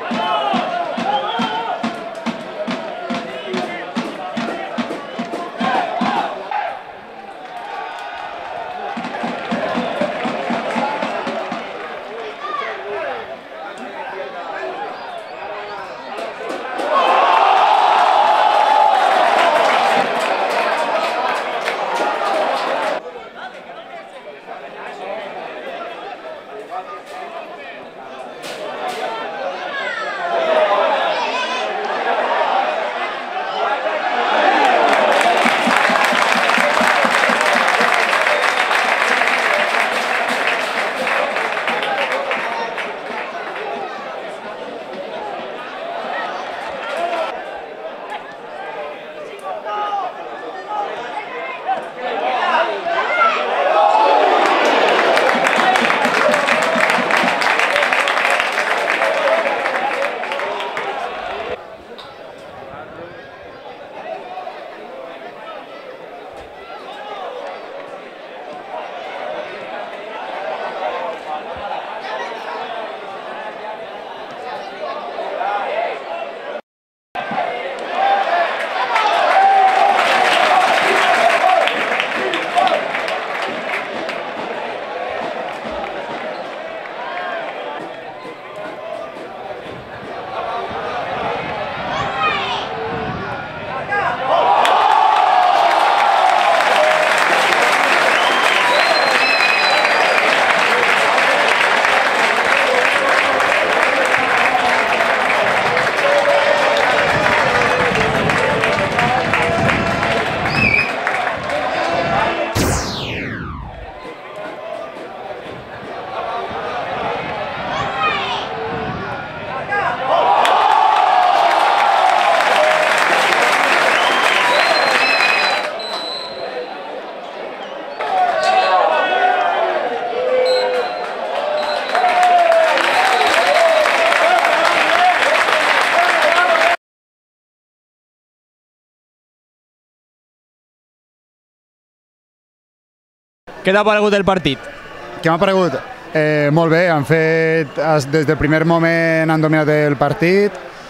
Què t'ha paregut el partit? Què m'ha paregut? Molt bé, des del primer moment han dominat el partit.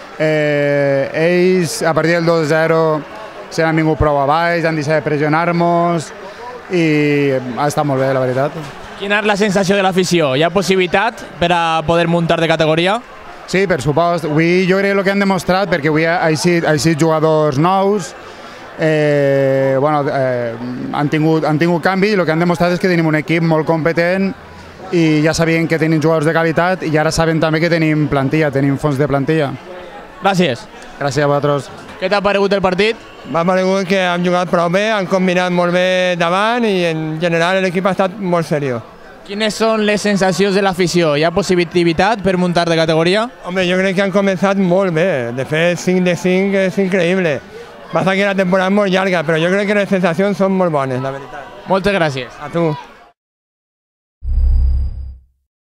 Ells, a partir del 2-0, se n'han vingut prou a baix, han deixat de pressionar-nos i ha estat molt bé, la veritat. Quina és la sensació de l'afició? Hi ha possibilitat per a poder muntar de categoria? Sí, per supost. Avui jo crec que el que han demostrat, perquè avui ha eixit jugadors nous, han tingut canvi i el que han demostrat és que tenim un equip molt competent i ja sabien que tenim jugadors de qualitat i ara saben també que tenim plantilla, tenim fons de plantilla. Gràcies. Gràcies a vosaltres. Què t'ha paregut el partit? M'ha paregut que han jugat prou bé, han combinat molt bé davant i en general l'equip ha estat molt seriós. Quines són les sensacions de l'afició? Hi ha possibilitat per muntar de categoria? Home, jo crec que han començat molt bé. De fet, 5 de 5 és increïble. Passa que la temporada és molt llarga, però jo crec que les sensacions són molt bones, la veritat. Moltes gràcies. A tu.